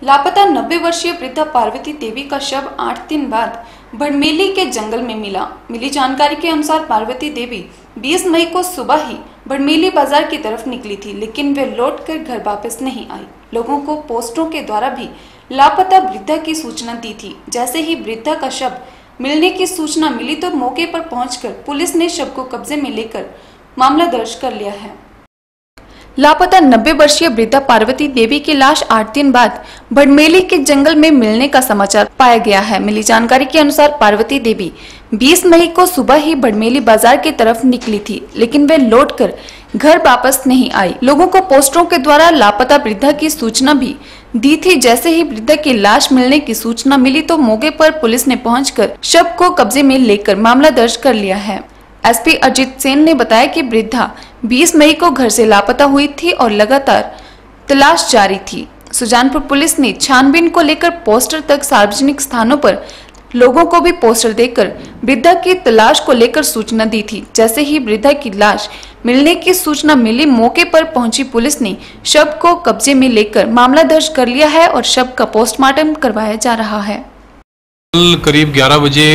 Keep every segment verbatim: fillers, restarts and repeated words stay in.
लापता नब्बे वर्षीय वृद्धा पार्वती देवी का शव आठ दिन बाद भड़मेली के जंगल में मिला। मिली जानकारी के अनुसार पार्वती देवी बीस मई को सुबह ही भड़मेली बाजार की तरफ निकली थी, लेकिन वे लौटकर घर वापस नहीं आई। लोगों को पोस्टरों के द्वारा भी लापता वृद्धा की सूचना दी थी। जैसे ही वृद्धा का शव मिलने की सूचना मिली तो मौके पर पहुंचकर पुलिस ने शव को कब्जे में लेकर मामला दर्ज कर लिया है। लापता नब्बे वर्षीय वृद्धा पार्वती देवी की लाश आठ दिन बाद भड़मेली के जंगल में मिलने का समाचार पाया गया है। मिली जानकारी के अनुसार पार्वती देवी बीस मई को सुबह ही भड़मेली बाजार की तरफ निकली थी, लेकिन वे लौटकर घर वापस नहीं आई। लोगों को पोस्टरों के द्वारा लापता वृद्धा की सूचना भी दी थी। जैसे ही वृद्धा की लाश मिलने की सूचना मिली तो मौके पर पुलिस ने पहुंचकर शव को कब्जे में लेकर मामला दर्ज कर लिया है। एसपी अजित सेन ने बताया कि वृद्धा बीस मई को घर से लापता हुई थी और लगातार तलाश जारी थी। सुजानपुर पुलिस ने छानबीन को लेकर पोस्टर तक सार्वजनिक स्थानों पर लोगों को भी पोस्टर देकर वृद्धा की तलाश को लेकर सूचना दी थी। जैसे ही वृद्धा की लाश मिलने की सूचना मिली, मौके पर पहुंची पुलिस ने शव को कब्जे में लेकर मामला दर्ज कर लिया है और शव का पोस्टमार्टम करवाया जा रहा है। कल करीब ग्यारह बजे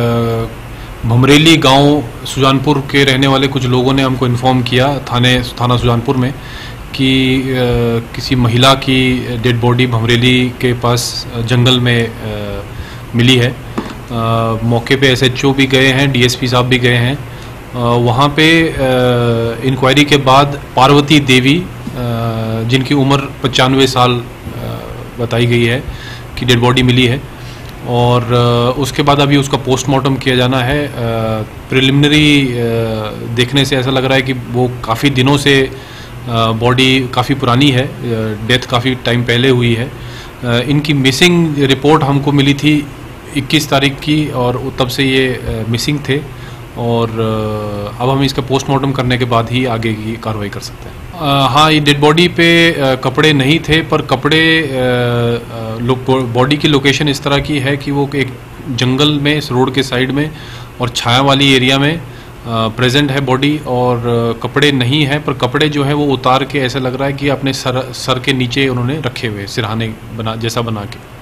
भमरेली गांव सुजानपुर के रहने वाले कुछ लोगों ने हमको इन्फॉर्म किया थाने थाना सुजानपुर में कि आ, किसी महिला की डेड बॉडी भमरेली के पास जंगल में आ, मिली है। आ, मौके पे एसएचओ भी गए हैं, डीएसपी साहब भी गए हैं। आ, वहाँ पे इंक्वायरी के बाद पार्वती देवी आ, जिनकी उम्र पचानवे साल आ, बताई गई है कि डेड बॉडी मिली है और उसके बाद अभी उसका पोस्टमार्टम किया जाना है। प्रिलिमिनरी देखने से ऐसा लग रहा है कि वो काफ़ी दिनों से बॉडी काफ़ी पुरानी है, डेथ काफ़ी टाइम पहले हुई है। इनकी मिसिंग रिपोर्ट हमको मिली थी इक्कीस तारीख की और तब से ये मिसिंग थे और अब हम इसका पोस्टमार्टम करने के बाद ही आगे की कार्रवाई कर सकते हैं। हाँ, ये डेड बॉडी पे कपड़े नहीं थे, पर कपड़े बॉडी की लोकेशन इस तरह की है कि वो एक जंगल में इस रोड के साइड में और छाया वाली एरिया में प्रेजेंट है बॉडी और कपड़े नहीं है, पर कपड़े जो है वो उतार के ऐसा लग रहा है कि अपने सर सर के नीचे उन्होंने रखे हुए सिरहाने बना जैसा बना के।